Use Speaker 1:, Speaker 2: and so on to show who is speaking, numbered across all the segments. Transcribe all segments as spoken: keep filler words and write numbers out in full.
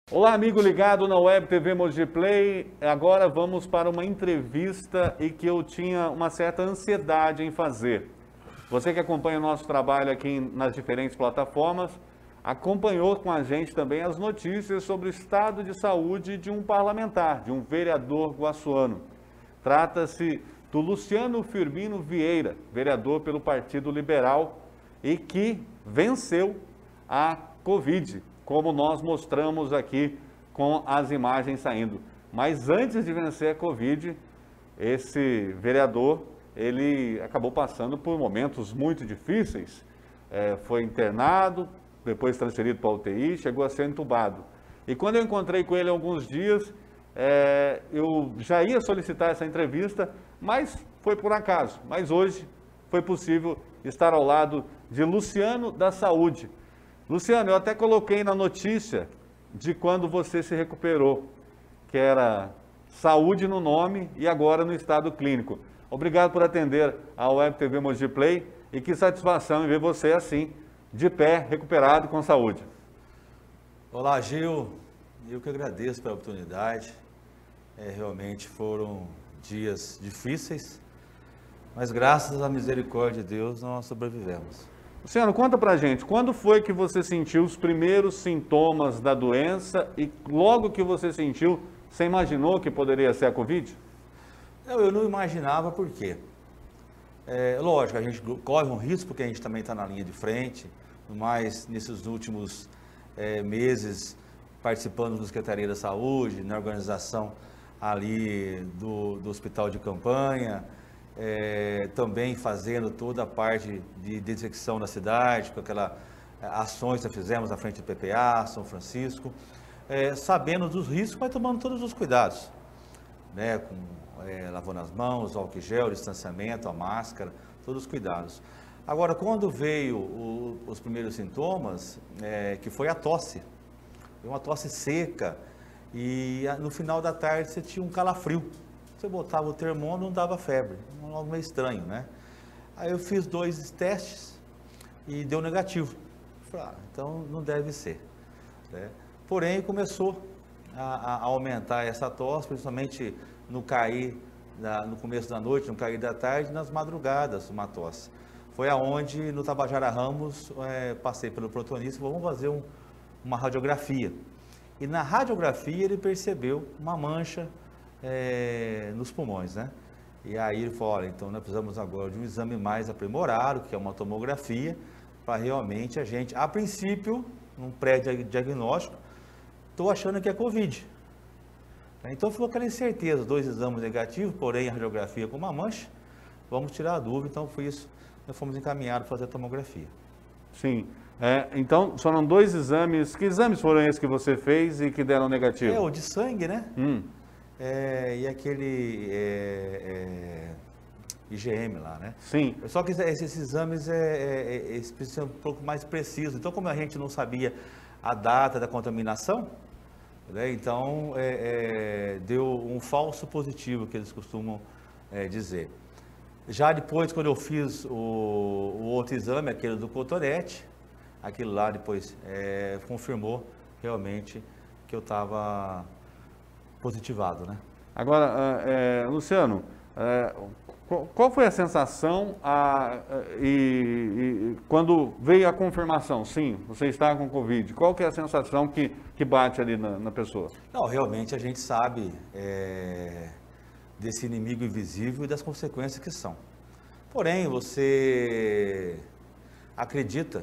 Speaker 1: Olá, amigo ligado na Web T V Mogi Play. Agora vamos para uma entrevista e que eu tinha uma certa ansiedade em fazer. Você que acompanha o nosso trabalho aqui nas diferentes plataformas, acompanhou com a gente também as notícias sobre o estado de saúde de um parlamentar, de um vereador guaçuano. Trata-se do Luciano Firmino Vieira, vereador pelo Partido Liberal e que venceu a Covid, como nós mostramos aqui com as imagens saindo. Mas antes de vencer a Covid, esse vereador, ele acabou passando por momentos muito difíceis. É, foi internado, depois transferido para a U T I, chegou a ser entubado. E quando eu encontrei com ele há alguns dias, é, eu já ia solicitar essa entrevista, mas foi por acaso. Mas hoje foi possível estar ao lado de Luciano da Saúde. Luciano, eu até coloquei na notícia de quando você se recuperou, que era saúde no nome e agora no estado clínico. Obrigado por atender a Web T V Mogi Play e que satisfação em ver você assim, de pé, recuperado com saúde.
Speaker 2: Olá, Gil. Eu que agradeço pela oportunidade. É, realmente foram dias difíceis, mas graças à misericórdia de Deus nós sobrevivemos.
Speaker 1: Luciano, conta pra gente, quando foi que você sentiu os primeiros sintomas da doença e logo que você sentiu, você imaginou que poderia ser a Covid?
Speaker 2: Eu, eu não imaginava por quê. É, lógico, a gente corre um risco porque a gente também está na linha de frente, mas nesses últimos é, meses participando do Secretaria da Saúde, na organização ali do, do hospital de campanha, É, também fazendo toda a parte de desinfecção da cidade, com aquelas ações que fizemos na frente do P P A, São Francisco, é, sabendo dos riscos, mas tomando todos os cuidados, né, com, é, lavando as mãos, álcool gel, distanciamento, a máscara, todos os cuidados. Agora, quando veio o, os primeiros sintomas, é, que foi a tosse, uma tosse seca, e no final da tarde você tinha um calafrio. Você botava o termômetro, não dava febre, algo meio estranho, né? Aí eu fiz dois testes e deu negativo. Falei, ah, então não deve ser, né? Porém, começou a, a aumentar essa tosse, principalmente no cair, da, no começo da noite, no cair da tarde, nas madrugadas, uma tosse. Foi aonde, no Tabajara Ramos, é, passei pelo protonista e falei, vamos fazer um, uma radiografia. E na radiografia ele percebeu uma mancha É, nos pulmões, né? E aí ele falou, olha, então nós precisamos agora de um exame mais aprimorado, que é uma tomografia, para realmente a gente, a princípio, num pré-diagnóstico, estou achando que é Covid. Então ficou aquela incerteza, dois exames negativos, porém a radiografia com uma mancha, vamos tirar a dúvida, então foi isso, nós fomos encaminhados para fazer a tomografia.
Speaker 1: Sim, é, então foram dois exames, que exames foram esses que você fez e que deram negativo?
Speaker 2: É, o de sangue, né?
Speaker 1: Hum.
Speaker 2: É, e aquele é, é, I G M lá, né?
Speaker 1: Sim.
Speaker 2: Só que esses exames é, é, é, precisam um pouco mais precisos. Então, como a gente não sabia a data da contaminação, né, então é, é, deu um falso positivo, que eles costumam é, dizer. Já depois, quando eu fiz o, o outro exame, aquele do cotonete, aquilo lá depois é, confirmou realmente que eu estava positivado, né?
Speaker 1: Agora, é, Luciano, é, qual foi a sensação a, e, e, quando veio a confirmação, sim, você está com Covid, qual que é a sensação que, que bate ali na, na pessoa?
Speaker 2: Não, realmente a gente sabe é, desse inimigo invisível e das consequências que são. Porém, você acredita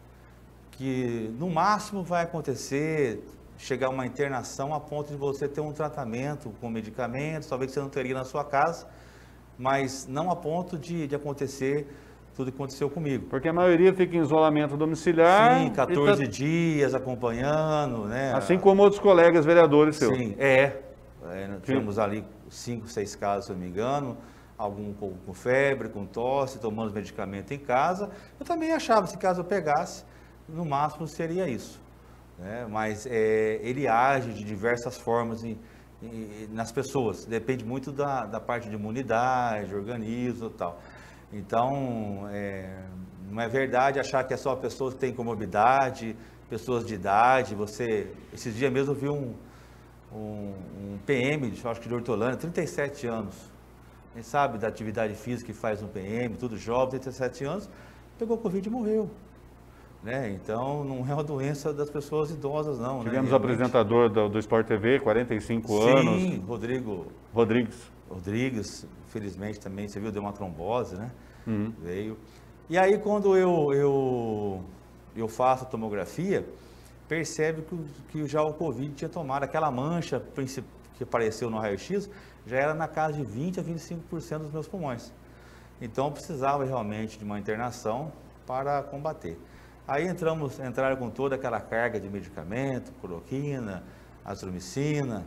Speaker 2: que no máximo vai acontecer chegar a uma internação a ponto de você ter um tratamento com medicamentos, talvez você não teria na sua casa, mas não a ponto de, de acontecer tudo que aconteceu comigo.
Speaker 1: Porque a maioria fica em isolamento domiciliar.
Speaker 2: Sim, quatorze tá... dias acompanhando, né?
Speaker 1: Assim como outros colegas vereadores seus.
Speaker 2: Sim, é. é tivemos ali cinco, seis casos, se eu não me engano, algum com, com febre, com tosse, tomando medicamento em casa. Eu também achava, se caso eu pegasse, no máximo seria isso. É, mas é, ele age de diversas formas em, em, nas pessoas, depende muito da, da parte de imunidade, organismo e tal. Então, é, não é verdade achar que é só a pessoa que tem comorbidade pessoas de idade, você, esses dias mesmo eu vi um, um, um P M, acho que de Hortolândia, trinta e sete anos, quem sabe da atividade física que faz um P M, tudo jovem, trinta e sete anos, pegou Covid e morreu. Né? Então, não é uma doença das pessoas idosas, não.
Speaker 1: Tivemos
Speaker 2: né?
Speaker 1: o apresentador do, do Sport T V, quarenta e cinco
Speaker 2: Sim,
Speaker 1: anos.
Speaker 2: Sim, Rodrigo
Speaker 1: Rodrigues.
Speaker 2: Rodrigues, infelizmente também, você viu, deu uma trombose, né?
Speaker 1: Uhum.
Speaker 2: Veio. E aí, quando eu, eu, eu faço a tomografia, percebe que, que já o Covid tinha tomado. Aquela mancha que apareceu no raio-x já era na casa de vinte a vinte e cinco por cento dos meus pulmões. Então, eu precisava realmente de uma internação para combater. Aí entramos, entraram com toda aquela carga de medicamento, cloroquina, azitromicina.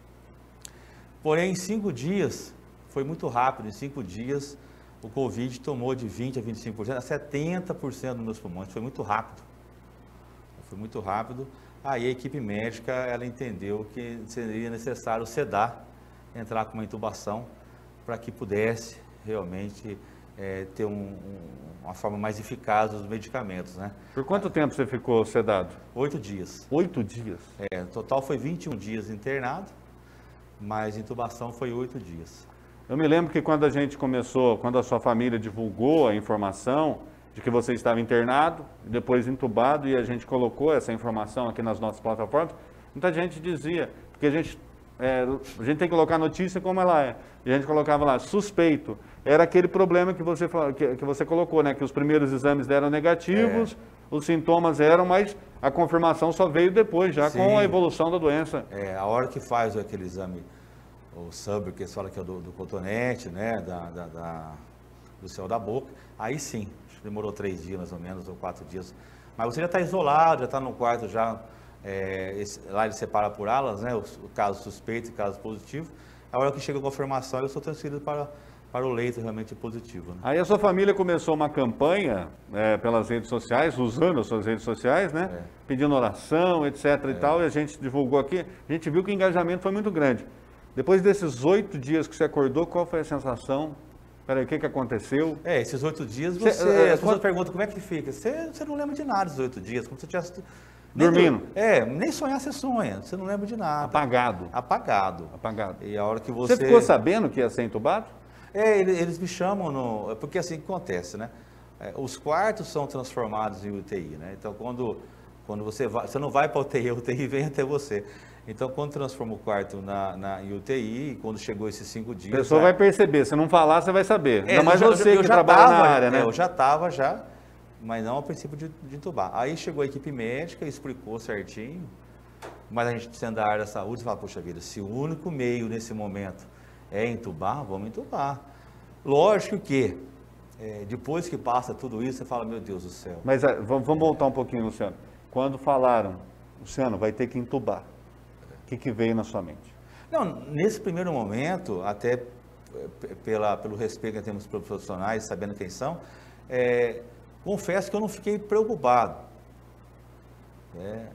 Speaker 2: Porém, em cinco dias, foi muito rápido, em cinco dias, o Covid tomou de vinte a vinte e cinco por cento a setenta por cento dos meus pulmões. Foi muito rápido. Foi muito rápido. Aí a equipe médica, ela entendeu que seria necessário sedar, entrar com uma intubação, para que pudesse realmente é, ter um, um, uma forma mais eficaz dos medicamentos, né?
Speaker 1: Por quanto tempo você ficou sedado?
Speaker 2: Oito dias.
Speaker 1: Oito dias?
Speaker 2: É, no total foi vinte e um dias internado, mas intubação foi oito dias.
Speaker 1: Eu me lembro que quando a gente começou, quando a sua família divulgou a informação de que você estava internado, depois entubado, e a gente colocou essa informação aqui nas nossas plataformas, muita gente dizia, porque a gente, é, a gente tem que colocar a notícia como ela é, e a gente colocava lá, suspeito. Era aquele problema que você, que, que você colocou, né? Que os primeiros exames deram negativos, é. Os sintomas eram, mas a confirmação só veio depois, já Sim. com a evolução da doença.
Speaker 2: É, a hora que faz aquele exame, o S U B, que eles falam que é do, do cotonete, né? Da, da, da, do céu da boca, aí sim, demorou três dias mais ou menos, ou quatro dias. Mas você já está isolado, já está no quarto, já, é, esse, lá ele separa por alas, né? O, o caso suspeito e caso positivo. A hora que chega a confirmação, eu sou transferido para... para o leito realmente positivo. Né?
Speaker 1: Aí a sua família começou uma campanha é, pelas redes sociais, usando as suas redes sociais, né? É. Pedindo oração, etc é. e tal, e a gente divulgou aqui, a gente viu que o engajamento foi muito grande. Depois desses oito dias que você acordou, qual foi a sensação? Peraí, o que, que aconteceu?
Speaker 2: É, esses oito dias você, você é, as pessoas perguntam como é que fica. Você, você não lembra de nada esses oito dias, como se você tivesse...
Speaker 1: Dormindo?
Speaker 2: É, nem sonhar você sonha, você não lembra de nada.
Speaker 1: Apagado?
Speaker 2: Apagado.
Speaker 1: Apagado.
Speaker 2: E a hora que você...
Speaker 1: Você ficou sabendo que ia ser entubado?
Speaker 2: É, eles me chamam, no, porque assim que acontece, né? Os quartos são transformados em U T I, né? Então, quando, quando você vai, você não vai para a U T I, a U T I vem até você. Então, quando transforma o quarto na, na em U T I, quando chegou esses cinco dias...
Speaker 1: A pessoa
Speaker 2: né?
Speaker 1: vai perceber, se não falar, você vai saber.
Speaker 2: É,
Speaker 1: Ainda mais
Speaker 2: já,
Speaker 1: você
Speaker 2: eu
Speaker 1: que
Speaker 2: já
Speaker 1: trabalha
Speaker 2: tava,
Speaker 1: na área, né?
Speaker 2: É, eu já estava, já, mas não a princípio de, de entubar. Aí chegou a equipe médica, explicou certinho, mas a gente sendo da área da saúde, você fala, poxa vida, se o único meio nesse momento é entubar, vamos entubar. Lógico que, é, depois que passa tudo isso, você fala, meu Deus do céu.
Speaker 1: Mas é, vamos voltar um pouquinho, Luciano. Quando falaram, Luciano, vai ter que entubar, o que, que veio na sua mente?
Speaker 2: Não, nesse primeiro momento, até pela, pelo respeito que temos pelos profissionais, sabendo quem são, é, confesso que eu não fiquei preocupado, né,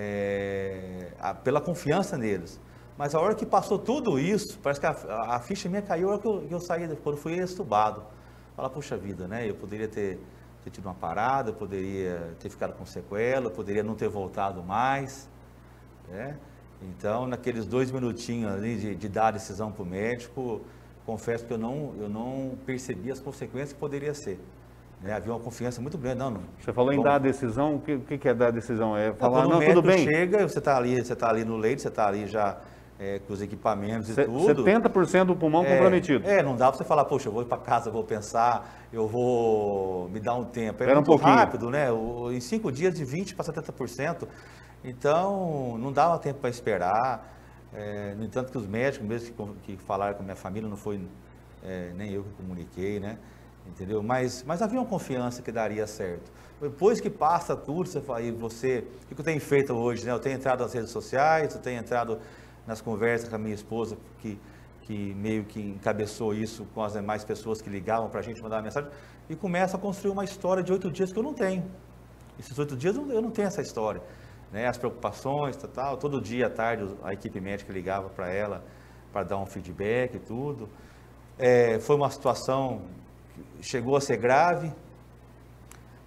Speaker 2: é, a, pela confiança neles. Mas a hora que passou tudo isso, parece que a, a ficha minha caiu a hora que eu, que eu saí, quando fui extubado. Fala, puxa vida, né? Eu poderia ter, ter tido uma parada, eu poderia ter ficado com sequela, eu poderia não ter voltado mais, né? Então, naqueles dois minutinhos ali de, de dar a decisão para o médico, confesso que eu não, eu não percebi as consequências que poderia ser. Né? Havia uma confiança muito grande. Não, não.
Speaker 1: Você falou em
Speaker 2: Bom,
Speaker 1: dar a decisão, o que, o que é dar a decisão? É falar,
Speaker 2: não,
Speaker 1: não, tudo bem?
Speaker 2: Chega, você está ali, você está ali no leito, você está ali já... É, com os equipamentos e tudo.
Speaker 1: setenta por cento do pulmão
Speaker 2: é,
Speaker 1: comprometido.
Speaker 2: É, não dá para você falar, poxa, eu vou ir para casa, vou pensar, eu vou me dar um tempo. É
Speaker 1: Era
Speaker 2: muito
Speaker 1: um pouquinho.
Speaker 2: rápido, né? O, em cinco dias de vinte para setenta por cento. Então, não dava tempo para esperar. É, no entanto, que os médicos, mesmo que, que falaram com a minha família, não foi é, nem eu que comuniquei, né? Entendeu? Mas, mas havia uma confiança que daria certo. Depois que passa tudo, você fala, e você, o que eu tenho feito hoje, né? Eu tenho entrado nas redes sociais, eu tenho entrado nas conversas com a minha esposa, que, que meio que encabeçou isso com as demais pessoas que ligavam para a gente, mandavam mensagem, e começa a construir uma história de oito dias que eu não tenho. Esses oito dias eu não tenho essa história. Né? As preocupações, tal, tal, todo dia à tarde a equipe médica ligava para ela, para dar um feedback e tudo. É, foi uma situação que chegou a ser grave,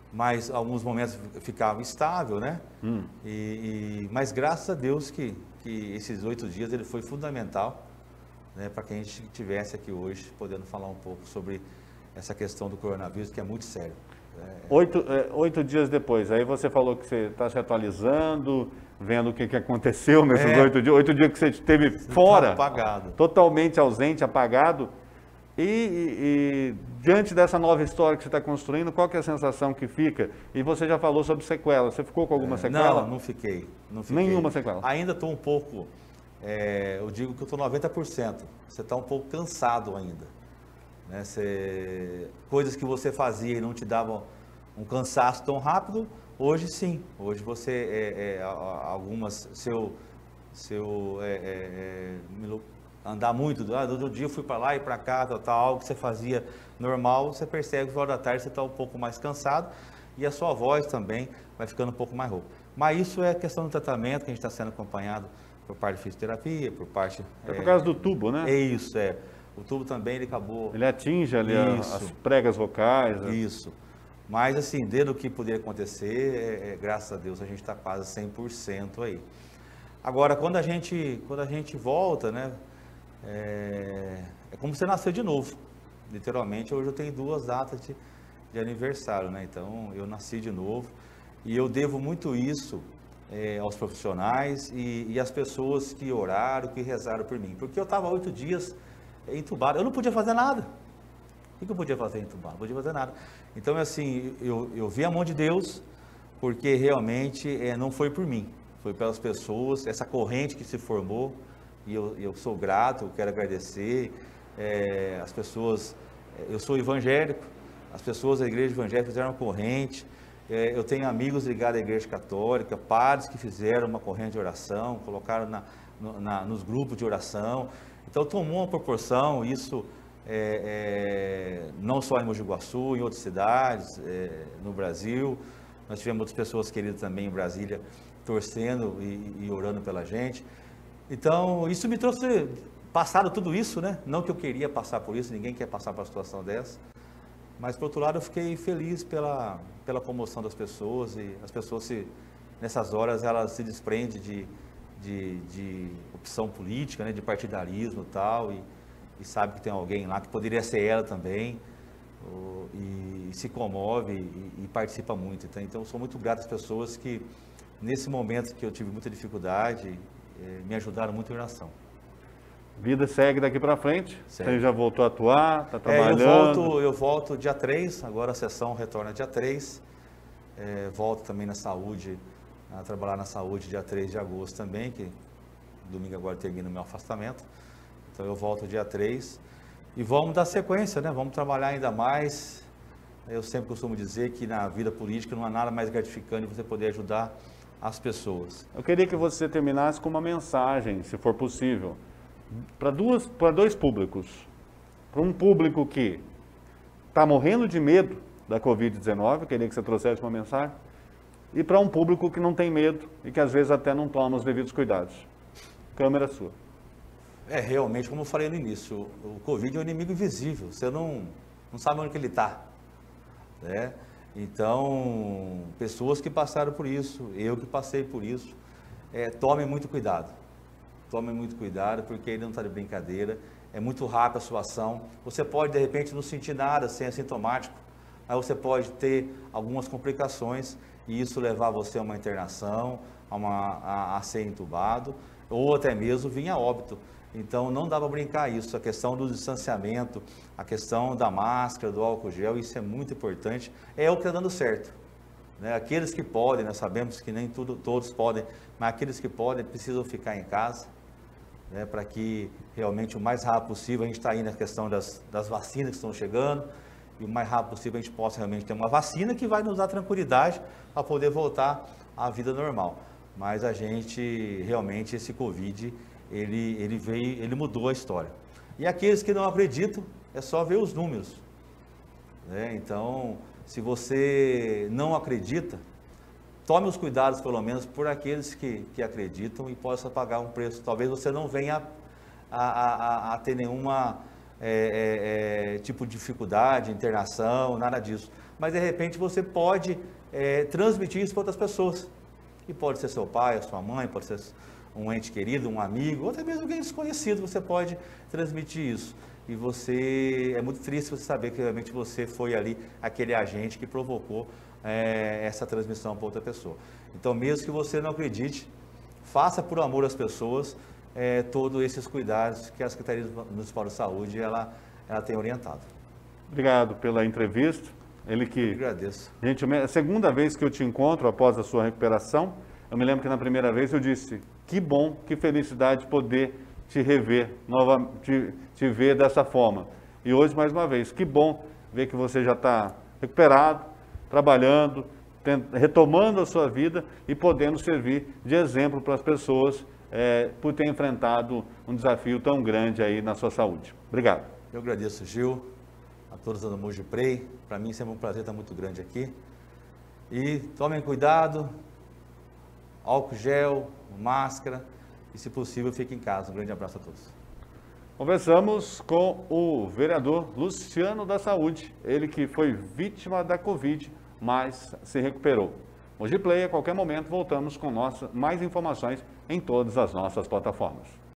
Speaker 2: mas alguns momentos ficava estável, né? Hum. E, e, mas graças a Deus que, que esses oito dias ele foi fundamental, né, para que a gente estivesse aqui hoje, podendo falar um pouco sobre essa questão do coronavírus, que é muito sério. É...
Speaker 1: Oito, é, oito dias depois, aí você falou que você está se atualizando, vendo o que, que aconteceu nesses é, oito dias, oito dias que você esteve você fora,
Speaker 2: tá apagado.
Speaker 1: Totalmente ausente, apagado. E, e, e diante dessa nova história que você está construindo, qual que é a sensação que fica? E você já falou sobre sequela, você ficou com alguma
Speaker 2: é,
Speaker 1: sequela?
Speaker 2: Não, não fiquei, não fiquei.
Speaker 1: Nenhuma sequela?
Speaker 2: Ainda estou um pouco, é, eu digo que eu estou noventa por cento, você está um pouco cansado ainda. Né? Você, coisas que você fazia e não te davam um cansaço tão rápido, hoje sim, hoje você, é, é, algumas, seu, seu é, é, andar muito, ah, do dia eu fui para lá e para cá, tal, tal, algo que você fazia normal, você percebe que na hora da tarde você está um pouco mais cansado e a sua voz também vai ficando um pouco mais rouca. Mas isso é questão do tratamento, que a gente está sendo acompanhado por parte de fisioterapia, por parte...
Speaker 1: É por é, causa do tubo, né?
Speaker 2: É isso, é. O tubo também, ele acabou...
Speaker 1: Ele atinge ali a, as pregas vocais. Né?
Speaker 2: Isso. Mas, assim, dentro do que poderia acontecer, é, é, graças a Deus, a gente está quase cem por cento aí. Agora, quando a gente, quando a gente volta, né, é, é como você nasceu de novo. Literalmente, hoje eu tenho duas datas de, de aniversário, né? Então, eu nasci de novo e eu devo muito isso é, aos profissionais e, e às pessoas que oraram, que rezaram por mim. Porque eu estava oito dias entubado, eu não podia fazer nada. O que eu podia fazer entubado? Não podia fazer nada. Então, assim, eu, eu vi a mão de Deus, porque realmente é, não foi por mim, foi pelas pessoas, essa corrente que se formou, e eu, eu sou grato, eu quero agradecer, é, as pessoas, eu sou evangélico, as pessoas da igreja evangélica fizeram uma corrente, é, eu tenho amigos ligados à igreja católica, padres que fizeram uma corrente de oração, colocaram na, na, nos grupos de oração, então tomou uma proporção, isso... É, é, não só em Mogi Guaçu, em outras cidades, é, no Brasil. Nós tivemos outras pessoas queridas também em Brasília, torcendo e, e orando pela gente. Então, isso me trouxe, passaram tudo isso, né? Não que eu queria passar por isso, ninguém quer passar por uma situação dessa. Mas, por outro lado, eu fiquei feliz pela, pela comoção das pessoas e as pessoas, se, nessas horas, elas se desprendem de, de, de opção política, né? De partidarismo e tal, e e sabe que tem alguém lá, que poderia ser ela também, ou, e, e se comove e, e participa muito. Então, então, eu sou muito grato às pessoas que, nesse momento que eu tive muita dificuldade, eh, me ajudaram muito em oração.
Speaker 1: Vida segue daqui para frente? Segue. Você já voltou a atuar, está trabalhando?
Speaker 2: É, eu, volto, eu volto dia três, agora a sessão retorna dia três, é, volto também na saúde, a trabalhar na saúde dia três de agosto também, que domingo agora termina o meu afastamento. Então eu volto dia três e vamos dar sequência, né? Vamos trabalhar ainda mais. Eu sempre costumo dizer que na vida política não há nada mais gratificante você poder ajudar as pessoas.
Speaker 1: Eu queria que você terminasse com uma mensagem, se for possível, para duas, para dois públicos. Para um público que está morrendo de medo da covid dezenove, eu queria que você trouxesse uma mensagem, e para um público que não tem medo e que às vezes até não toma os devidos cuidados. Câmera sua.
Speaker 2: É, realmente, como eu falei no início, o, o Covid é um inimigo invisível, você não, não sabe onde que ele está, né? Então, pessoas que passaram por isso, eu que passei por isso, é, tomem muito cuidado, tomem muito cuidado, porque ele não está de brincadeira, é muito rápida a sua ação, você pode, de repente, não sentir nada, ser assintomático, aí você pode ter algumas complicações, e isso levar você a uma internação, a, uma, a, a ser entubado, ou até mesmo vir a óbito. Então, não dá para brincar isso, a questão do distanciamento, a questão da máscara, do álcool gel, isso é muito importante, é o que está dando certo. Né? Aqueles que podem, nós sabemos que nem tudo, todos podem, mas aqueles que podem precisam ficar em casa, né? Para que realmente o mais rápido possível, a gente está aí na questão das, das vacinas que estão chegando, e o mais rápido possível a gente possa realmente ter uma vacina que vai nos dar tranquilidade para poder voltar à vida normal. Mas a gente, realmente, esse Covid... Ele, ele veio, ele mudou a história. E aqueles que não acreditam, é só ver os números. Né? Então, se você não acredita, tome os cuidados, pelo menos, por aqueles que, que acreditam e possa pagar um preço. Talvez você não venha a, a, a, a ter nenhuma é, é, é, tipo de dificuldade, internação, nada disso. mas de repente você pode é, transmitir isso para outras pessoas. E pode ser seu pai, a sua mãe, pode ser um ente querido, um amigo, ou até mesmo alguém desconhecido, você pode transmitir isso. E você, é muito triste você saber que realmente você foi ali aquele agente que provocou é, essa transmissão para outra pessoa. Então, mesmo que você não acredite, faça por amor às pessoas é, todos esses cuidados que a Secretaria Municipal de Saúde ela, ela tem orientado.
Speaker 1: Obrigado pela entrevista. Ele que...
Speaker 2: Eu agradeço.
Speaker 1: Gente, é a segunda vez que eu te encontro após a sua recuperação. Eu me lembro que na primeira vez eu disse, que bom, que felicidade poder te rever, nova, te, te ver dessa forma. E hoje, mais uma vez, que bom ver que você já está recuperado, trabalhando, tent, retomando a sua vida e podendo servir de exemplo para as pessoas é, por ter enfrentado um desafio tão grande aí na sua saúde. Obrigado.
Speaker 2: Eu agradeço, Gil, a todos da Mogiplay. Para mim sempre é um prazer estar muito grande aqui. E tomem cuidado, álcool gel, máscara e, se possível, fiquem em casa. Um grande abraço a todos.
Speaker 1: Conversamos com o vereador Luciano da Saúde, ele que foi vítima da Covid, mas se recuperou. Mogiplay, a qualquer momento, voltamos com nossa, mais informações em todas as nossas plataformas.